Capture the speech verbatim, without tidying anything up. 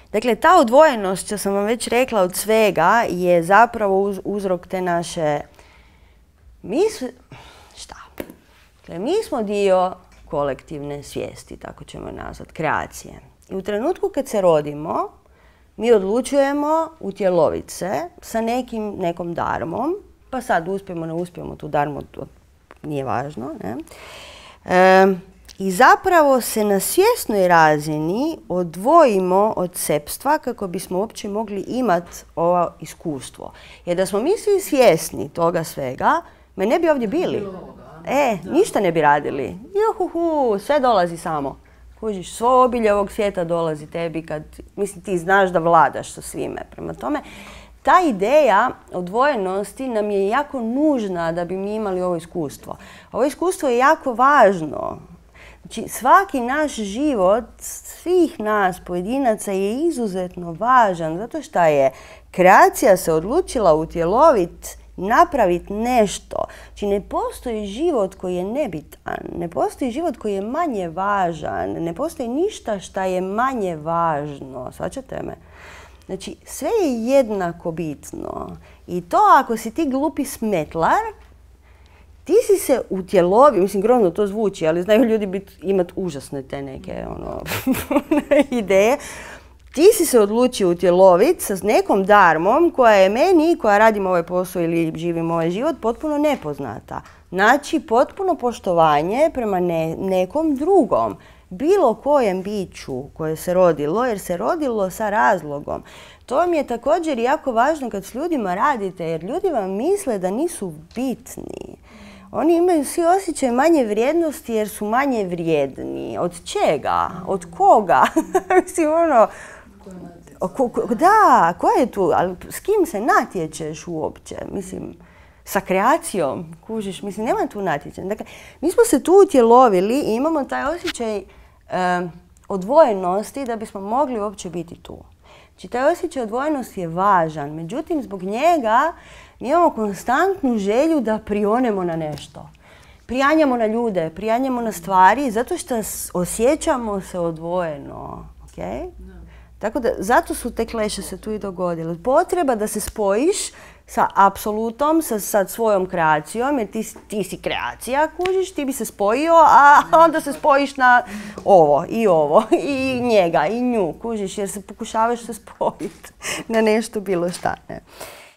Dakle, ta odvojenost, što sam vam već rekla, od svega je zapravo uz, uzrok te naše... Mi smo... Šta? Dakle, mi smo dio kolektivne svijesti, tako ćemo je nazvati, kreacije. I u trenutku kad se rodimo, mi odlučujemo utjeloviti se sa nekim, nekom darmom, pa sad uspijemo, ne uspijemo tu darmu, to nije važno, ne? E, I zapravo se na svjesnoj razini odvojimo od sepstva kako bismo uopće mogli imati ovo iskustvo. Jer da smo mi svi svjesni toga svega, me ne bi ovdje bili. E, ništa ne bi radili. Juhuhu, sve dolazi samo. Kužiš, svo obilje ovog svijeta dolazi tebi kad, mislim, ti znaš da vladaš sa svime. Prema tome, ta ideja odvojenosti nam je jako nužna da bi mi imali ovo iskustvo. Ovo iskustvo je jako važno. Znači, svaki naš život, svih nas pojedinaca je izuzetno važan zato što je kreacija se odlučila utjeloviti, napraviti nešto. Znači, ne postoji život koji je nebitan, ne postoji život koji je manje važan, ne postoji ništa što je manje važno. Shvaćate me? Znači, sve je jednako bitno. I to ako si ti glupi smetlar, ti si se utjelovio, mislim, grozno to zvuči, ali znaju ljudi bit, imati užasne te neke ono, ideje. Ti si se odlučio utjeloviti sa nekom darmom koja je meni, koja radim ovaj posao ili živim ovaj život, potpuno nepoznata. Znači, potpuno poštovanje prema ne, nekom drugom, bilo kojem biću koje se rodilo, jer se rodilo sa razlogom. To vam je također jako važno kad s ljudima radite, jer ljudi vam misle da nisu bitni. Oni imaju svi osjećaj manje vrijednosti jer su manje vrijedni. Od čega? Od koga? Mislim, ono... Ko, ko, da, ko je tu? Ali s kim se natječeš uopće? Mislim, sa kreacijom, kužiš? Mislim, nema tu natječenja. Dakle, mi smo se tu utjelovili i imamo taj osjećaj e, odvojenosti da bismo mogli uopće biti tu. Znači, taj osjećaj odvojenosti je važan. Međutim, zbog njega mi imamo konstantnu želju da prionemo na nešto. Prijanjamo na ljude, prijanjamo na stvari, zato što osjećamo se odvojeno. Okay? Tako da, zato su te kleše se tu i dogodile. Potreba da se spojiš sa apsolutom, sa, sa svojom kreacijom, jer ti, ti si kreacija, kužiš, ti bi se spojio, a onda se spojiš na ovo i ovo, i njega, i nju, kužiš, jer se pokušavaš se spojiti na nešto bilo šta. Ne?